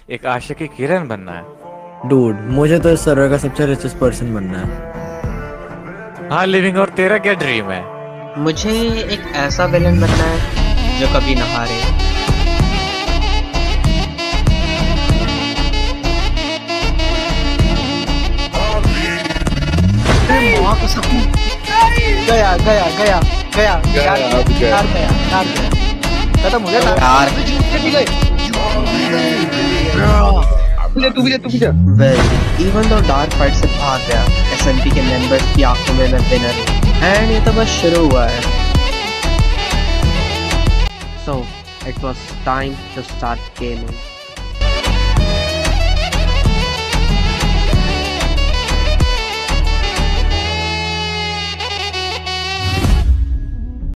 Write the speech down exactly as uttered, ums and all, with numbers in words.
एक आशिकी किरण बनना है। डूड, मुझे तो इस सर्वर का सबसे रिचेस्ट पर्सन बनना है। हाँ लिविंग, और तेरा क्या ड्रीम है? मुझे एक ऐसा विलन बनना है जो कभी न हारे। माँ कसम। गया गया गया गया यार यार गया यार गया खत्म हो गया यार। तू भी गए तू भी तू भी Well, even though dark fight से भाग गया, एस एन पी के मेंबर्स की आंखों में मैं विनर हूँ। एंड ये तो बस शुरू हुआ है। So, it was time to start gaming.